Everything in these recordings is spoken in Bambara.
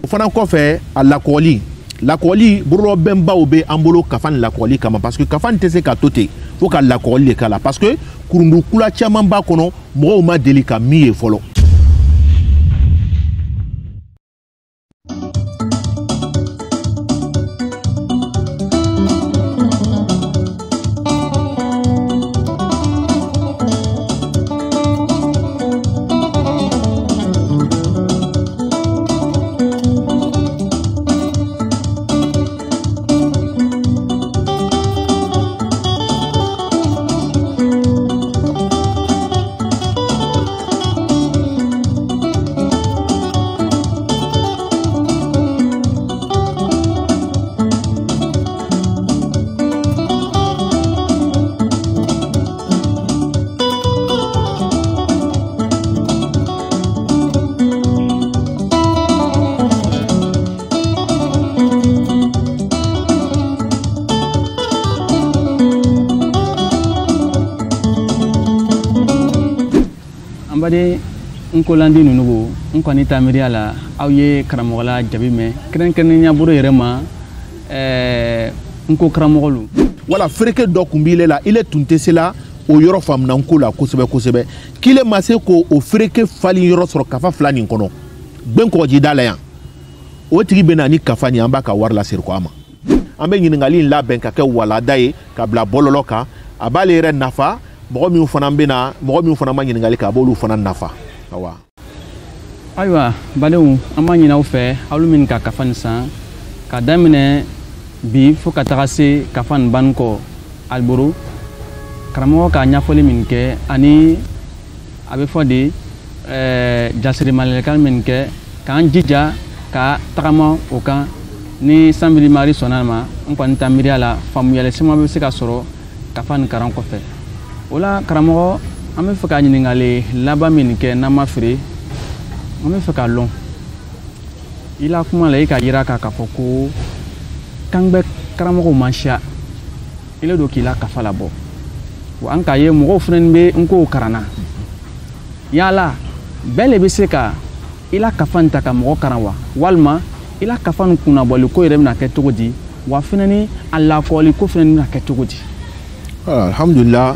fana kɔfɛ a lakɔli lakɔli burubɛnbaw bɛ an bolo kafan lakɔli kama parce que kafan tɛ se ka to ten fo ka lakɔli de k'a la parce que kurundukula caman b'a kɔnɔ mɔgɔw ma deli ka min ye fɔlɔ. Ambade nkolandi nunugo nkoni tamiriya la aw ye karamɔgɔla jabi mɛn kɛrɛnkɛrɛnnenya bolo yɛrɛ ma nko karamɔgɔlu wala fereke dɔ kun b'ile la ile tun tɛ se la o yɔrɔ faamunanko la kosɛbɛ kosɛbɛ k'ile ma se k'o fereke fali yɔrɔ sɔrɔ kafa fila nin kɔnɔ Gbɛnkɔgɔjida la yan o tigi bɛ na ni kafa nin an b'a ka wari lasiri ko a ma an bɛ ɲininkali in labɛn ka kɛ walada ye ka bila bɔlɔlɔ kan a b'ale yɛrɛ nafa mɔgɔ min fana bɛ na mɔgɔ min fana ma ɲininkali kɛ a b'olu fana nafa awa. Ayiwa badenw an b'a ɲini aw fɛ aw min ka kafa nin san ka daminɛ bi fo ka taga se kafa nin banni kɔ Aliboro karamɔgɔ ka ɲɛfɔli min kɛ ani a bɛ fɔ de jasiri malilikan min kɛ k'an jija ka tagama o kan ni sanbili mari sɔnna ma n kɔni ta miiriya la faamuyali caman bɛ se ka sɔrɔ kafa nin karan kɔfɛ o la karamɔgɔ an bɛ fɛ ka ɲininkali laban min kɛ n'an ma feere an bɛ fɛ ka lɔn i la kuma la i ka yira k'a fɔ ko kan bɛ karamɔgɔw man siya i le don k'i la kafa labɔ wa an k'a ye mɔgɔw fana bɛ n k'o karanna yala bɛɛ le bɛ se ka i la kafa nin ta ka mɔgɔ karan wa walima i la kafa nin kunnabɔli ko yɛrɛ bɛna kɛ cogo di wa fana ni a lakɔli ko fana bɛna kɛ cogo di. Alhamdulillah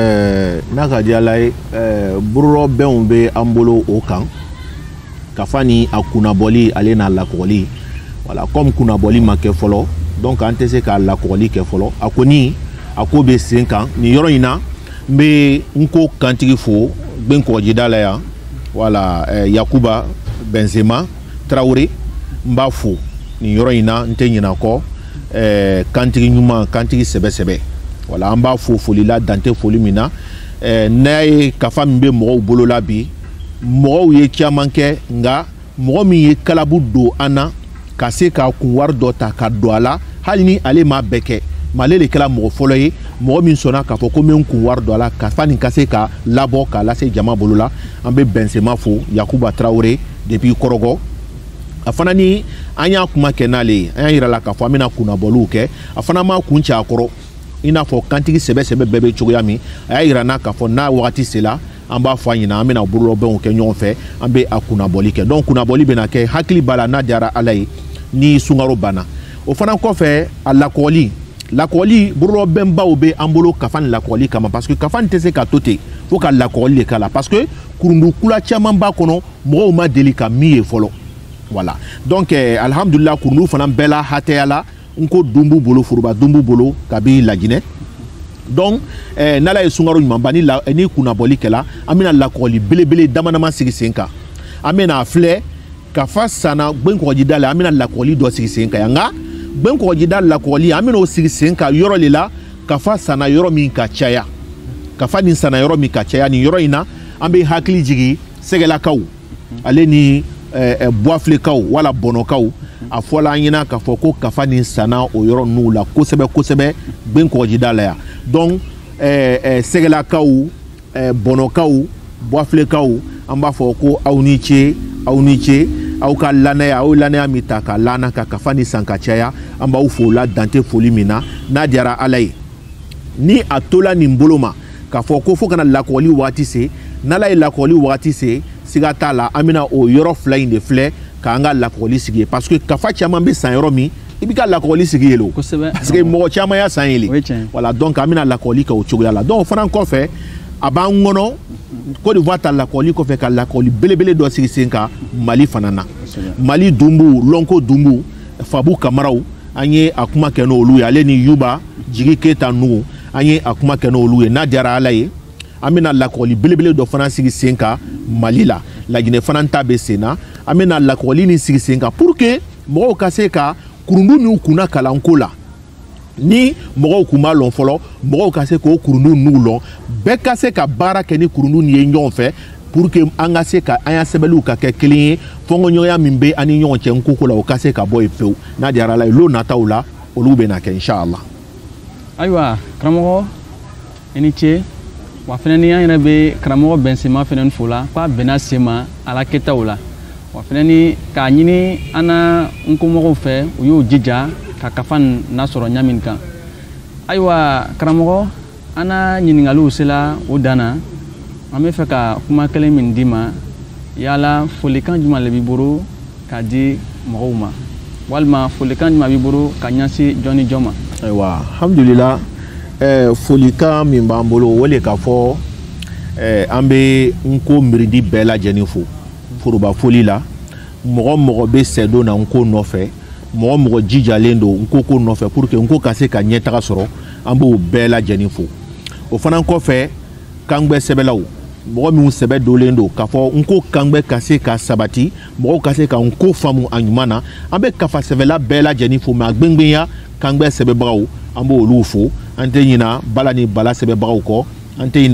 n'a ka di Ala ye burubɛnw bɛ an bolo o kan kafa ni a kunnabɔli ale n'a lakɔli wala comme kunnabɔli ma kɛ fɔlɔ donc an tɛ se k'a lakɔli kɛ fɔlɔ a kɔni a ko bɛ sen kan nin yɔrɔ in na n bɛ n ko kantigi fo Gbɛnkɔgɔjida la yan wala Yakuba Benzema Traoré n b'a fo nin yɔrɔ in na n tɛ ɲinɛ kɔ kantigi ɲuman kantigi sɛbɛ wala an b'a fo foli la dante foli min na n'a ye kafa min bɛ mɔgɔw bolo la bi mɔgɔw ye caman kɛ nka mɔgɔ min ye kalabu don an na ka se ka kun wari dɔ ta ka don a la hali ni ale m'a bɛɛ kɛ mais ale de kɛra mɔgɔ fɔlɔ ye mɔgɔ min sɔnna k'a fɔ ko n bɛ n kun wari don a la kafa nin ka se ka labɔ k'a lase jama bolo la an bɛ Benzema fo Yakuba Traoré depuis Kɔrɔgɔ a fana ni an y'a kuma kɛ n'ale ye an y'a yira la k'a fɔ an bɛna kunnabɔliw kɛ a fana m'a kun cɛ a kɔrɔ i n'a fɔ kantigi sɛbɛ bɛɛ bɛ cogoya min a y'a yira n'a k'a fɔ n'a wagati sera an b'a fɔ a ɲɛna an bɛna burubɛnw kɛ ɲɔgɔn fɛ an bɛ a kunnabɔli kɛ donc kunnabɔli bɛna kɛ hakili b'a la n'a diyara Ala ye ni sunkaro banna o fana kɔfɛ a lakɔli burubɛnbaw bɛ an bolo kafa ni lakɔli kama parce que kafa nin tɛ se ka to ten fo ka lakɔli de k'a la parce que kurundukula caman b'a kɔnɔ mɔgɔw ma deli ka min ye fɔlɔ voilà donc alhamdulillah kurundu fana bɛɛ la hatɛya la n ko dun b'u bolo foroba dun b'u bolo kabi Laginɛ donc n'Ala ye sunkaro ɲuman ban ni kunnabɔli kɛla an bɛna lakɔli belebele dama sigi sen kan an bɛna filɛ kafa sanna Gbɛnkɔgɔjida la an bɛna lakɔli dɔ sigi sen kan yan nka Gbɛnkɔgɔjida lakɔli an bɛna o sigi sen kan yɔrɔ le la kafa sanna yɔrɔ min ka caya kafa nin sanna yɔrɔ min ka caya nin yɔrɔ in na an bɛ hakili jigin Sɛgɛlakaw ale ni Buwafilekaw wala Bɔnɔkaw a fɔla an ɲɛna k'a fɔ ko kafa nin sanna o yɔrɔ ninnu la kosɛbɛ Gbɛnkɔgɔjida la yan donc Sɛgɛlakaw Bɔnɔkaw Buwafilekaw an b'a fɔ ko aw ni ce aw ka lanaya aw lanaya min ta ka lana ka kafa ni san ka caya an b'aw fo la dante foli min na n'a diyara Ala ye ni a tola nin bolo ma k'a fɔ ko fo kana lakɔli waati se n'Ala ye lakɔli waati se siga t'a la an bɛna o yɔrɔ fila in de filɛ ka anga lakɔli sigi parce que kafa caman bɛ san yɔrɔ min i bɛ ka lakɔli sigi yen parce que mɔgɔ caman y'a san yen voilà donc an bɛna lakɔli kɛ o cogoya la donc o fana kɔfɛ a b'an kɔnɔ Côte d'Ivoire ta lakɔli kɔfɛ ka lakɔli belebele dɔ sigi sen kan Mali fana na Mali Dumbu Lonko Dumbu Fabu Kamaraw an ye a kuma kɛ n'olu ye ale ni Yuba Jigi Keyita Nuhu an ye a kuma kɛ n'olu ye n'a diyara Ala ye an bɛna lakɔli belebele dɔ fana sigi sen kan Mali la Laginɛ fana ta bɛ sen na an bɛna lakɔli ni sigi sen kan pour que mɔgɔw ka se ka kurundu n'u kunna kalanko la ni mɔgɔw kun b'a lɔn fɔlɔ mɔgɔw ka se k'o kurundu n'u lɔn bɛɛ ka se ka baara kɛ ni kurundu nin ye ɲɔgɔn fɛ pour que an ka se ka an ya sɛbɛnniw ka kɛ kelen ye fɔnkɔɲɔgɔnya min bɛ an ni ɲɔgɔn cɛ nkoko la o ka se ka bɔ yen pewu n'a diyara Ala ye lon nataw la olu bɛ na kɛ inshallah. Ayiwa karamɔgɔ i ni ce wa fɛnɛ ni an yɛrɛ bɛ karamɔgɔ Bɛnsema fɛnɛ fo la k'a bɛnna sen ma ala kɛtaw la wa fɛnɛ ni k'a ɲini an na nkomɔgɔw fɛ u y'o jija ka kafa nasɔrɔ ɲamin kan. Ayiwa karamɔgɔ an na ɲininkaliw sela o dan na an bɛ fɛ ka kuma kelen min d'i ma yala folikan jumɛn de b'i bolo k'a di mɔgɔw ma walima folikan jumɛn b'i bolo ka ɲɛsin jɔn ni jɔn ma. Ayiwa alhamdulillah folikan min b'an bolo o le k'a fɔ an bɛ nko mirindi bɛɛ lajɛlen fo foroba foli la mɔgɔ mɔgɔ bɛ sɛdon na nko nɔfɛ mɔgɔ mɔgɔ jijalen don nko ko nɔfɛ pour que nko ka se ka ɲɛtaga sɔrɔ an b'o bɛɛ lajɛlen fo o fana kɔfɛ kangbɛ sɛbɛlaw mɔgɔ minnu sɛbɛ dolen don k'a fɔ nko kangbɛ ka se ka sabati mɔgɔw ka se ka nko faamu a ɲuman na an bɛ kafa sɛbɛla bɛɛ lajɛlen fo mɛ a gbɛngbɛnya kangbɛ sɛbɛbagaw an b'olu fo an tɛ ɲina bala ni bala sɛbɛbagaw kɔ an tɛ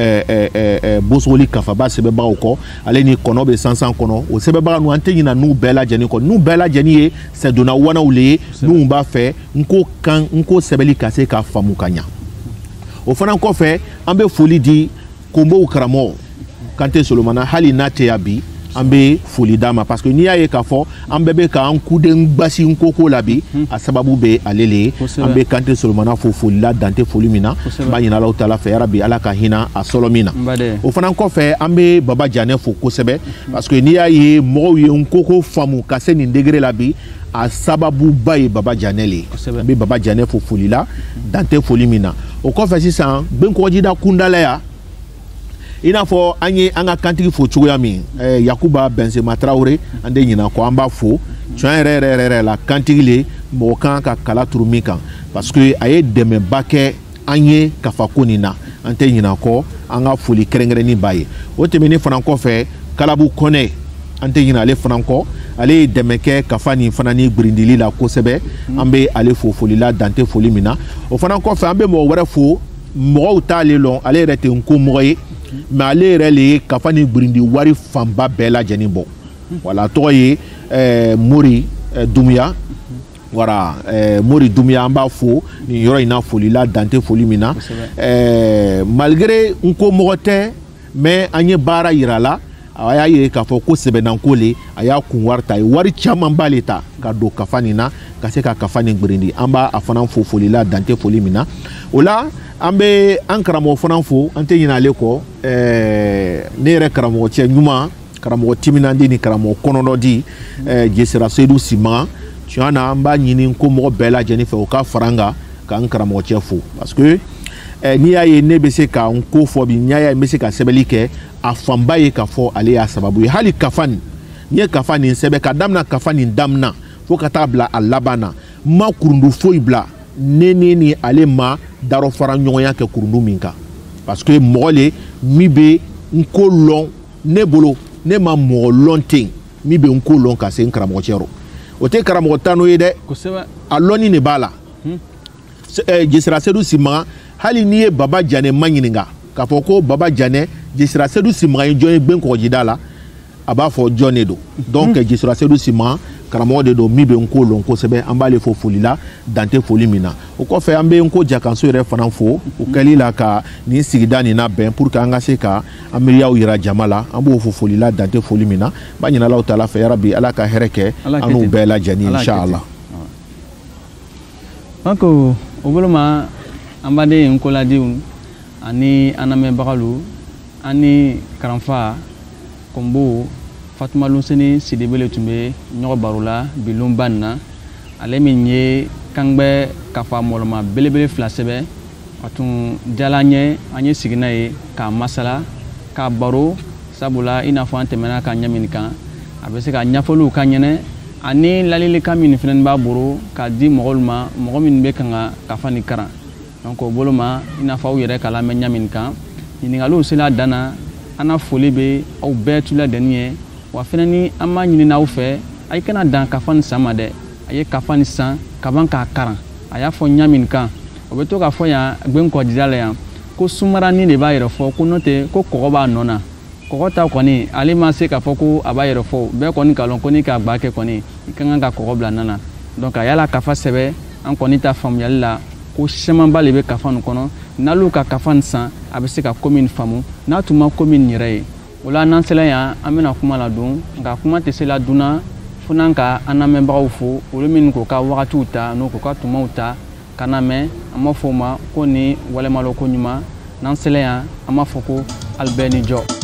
ɲina bosogoli kafaba sɛbɛbagaw kɔ ale ni kɔnɔ bɛ sansan kɔnɔ o sɛbɛbaga ninnu an tɛ ɲina n'u bɛɛ lajɛlen kɔ n'u bɛɛ lajɛlen ye sɛdonna wanaw le ye n'u b'a fɛ nko sɛbɛli ka se ka faamu ka ɲa o fana kɔfɛ an bɛ foli di Kombow karamɔgɔ Kante Solomana hali n'a tɛ yan bi an bɛ foli d'a ma parce que n'i y'a ye k'a fɔ an bɛɛ bɛ k'an kuden basi nkoko la bi a sababu bɛ ale le ye an bɛ Kante Solomana fo foli la dan tɛ foli min na n b'a ɲini Alahu taala fɛ yarabi Ala ka hinɛ a sɔlɔ min na o fana kɔfɛ an bɛ Baba Janɛ fo kosɛbɛ parce que n'i y'a ye mɔgɔw ye nkoko faamu ka se nin degré la bi a sababuba ye Baba Janɛ le ye an bɛ Baba Janɛ fo foli la dan tɛ foli min na o kɔfɛ sisan Benkɔgɔjida Kundala ya i n'a fɔ an ye an ka kantigi fo cogoya min Yakuba Bɛnsema Tarawele an de ɲina kɔ an b'a fo tiɲɛ yɛrɛ la kantigi le mɔgɔ kan ka kala turu min kan parce que a ye dɛmɛba kɛ an ye kafako nin na an tɛ ɲina kɔ an ka foli kɛrɛnkɛrɛnni b'a ye o tɛmɛnen fana kɔfɛ Kalabu Kɔnɛ an tɛ ɲina ale fana kɔ ale ye dɛmɛ kɛ kafa nin fana ni gbirindili la kosɛbɛ an bɛ ale fo foli la dan tɛ foli min na o fana kɔfɛ an bɛ mɔgɔ wɛrɛ fo mɔgɔw t'ale lɔn ale yɛrɛ tɛ nko mɔgɔ ye mais ale yɛrɛ le ye kafa ni gbirindi wari fanba bɛɛ lajɛlen bɔ wala tɔgɔ ye Mori Dumuya wala Mori Dumuya an b'a fo nin yɔrɔ in na foli la dan tɛ foli min na malgré nko mɔgɔ tɛ mais an ye baara yira la a y'a ye k'a fɔ ko sɛbɛnnanko le a y'a kun wari ta a ye wari caman b'ale ta ka don kafa nin na ka se ka kafa nin gbirindi an b'a a fana fo foli la dan tɛ foli min na o la an bɛ an karamɔgɔ fana fo an tɛ ɲinɛ ale kɔ ne yɛrɛ karamɔgɔ cɛ ɲuman karamɔgɔ timinandi ni karamɔgɔ kɔnɔdɔdi Jesira Seydou Simaga tiɲɛ na an b'a ɲini ko mɔgɔ bɛɛ lajɛlen fɛ o ka fara n kan k'an karamɔgɔ cɛ fo parce que n'i y'a ye ne bɛ se ka n ko fɔ bi n'i y'a ye n bɛ se ka sɛbɛnni kɛ a fanba ye k'a fɔ ale y'a sababu ye hali kafa nin n ye kafa nin sɛbɛn ka daminɛ kafa nin daminɛ fo ka taa bila a laban na n ma kurundu foyi bila ne ni ale ma daro fara ɲɔgɔnya kɛ kurundu min kan parce que mɔgɔ le min bɛ nko lɔn ne bolo ne ma mɔgɔ lɔn ten min bɛ nko lɔn ka se n karamɔgɔ cɛ rɔ o tɛ karamɔgɔ tano ye dɛ a lɔnni de b'a la Jesira Seydou Simaga hali n'i ye Baba Janɛ ma ɲininka k'a fɔ ko Baba Janɛ Jesira Seydou Simaga ye jɔn ye Benkɔgɔjida la a b'a fɔ jɔn de don donc Jesira Seydou Simaga karamɔgɔ de don min bɛ nko lɔn kosɛbɛ an b'ale fo foli la dan tɛ foli min na o kɔfɛ an bɛ nko jakanso yɛrɛ fana fo o kɛli la ka nin sigida nin labɛn pour que an ka se ka an miiriyaw yira jama la an b'o fo foli la dan tɛ foli min na n b'a ɲini Alahu taala fɛ yarabi Ala ka hɛrɛ kɛ an n'u bɛɛ lajɛlen inshallah. donc o bolo ma an baden nkoladiw ani an lamɛnbagalu ani karanfa Kombo Fatuma Lunseni Sidibele tun bɛ ɲɔgɔn baro la bi lunba in na ale min ye kan bɛ kafa mɔlɔma belebele 2 sɛbɛ a tun diyala an ye sigi n'a ye k'a masala k'a baro sabula i n'a fɔ an tɛmɛna ka ɲɛ min kan a bɛ se ka ɲɛfɔliw ka ɲɛnɛ ani lalilikan min fana b'a bolo k'a di mɔgɔw ma mɔgɔ min bɛ kan ka kafa ni karan donc o bolo ma i n'a fɔ aw yɛrɛ ka lamɛn ɲɛ min kan ɲininkaliw sela a dan na an na foli bɛ aw bɛɛ tuladɛnni ye wa fana ni an b'a ɲini aw fɛ a ye kana dan kafa ni san ma dɛ a ye kafa ni san kaban k'a karan a y'a fɔ ɲɛ min kan o bɛ to k'a fɔ yan gbɛn kɔdida la yan ko sumaranin de b'a yɛrɛ fɔ ko n'o tɛ ko kɔgɔ b'a nɔ na kɔgɔ ta kɔni ale ma se k'a fɔ ko a b'a yɛrɛ fɔ bɛɛ kɔni k'a dɔn ko n'i k'a gba kɛ kɔni i ka kan ka kɔgɔ bila nana donc a yala kafa sɛbɛ an kɔni ta faamuyali la ko camanba de bɛ kafa nin kɔnɔ n'alu ka kafa nin san a bɛ se ka ko min faamu n'a tun ma ko min yɛrɛ ye o la n'an sela yan an bɛna kuma ladon nka kuma tɛ se ladonna fo n'an ka an lamɛnbagaw fo olu min k'u ka wagatiw ta n'u k'u ka tumaw ta ka na mɛn an b'a fɔ o ma ko ni walemaloko ɲuman n'an sela yan an b'a fɔ ko ali bɛɛ ni jɔ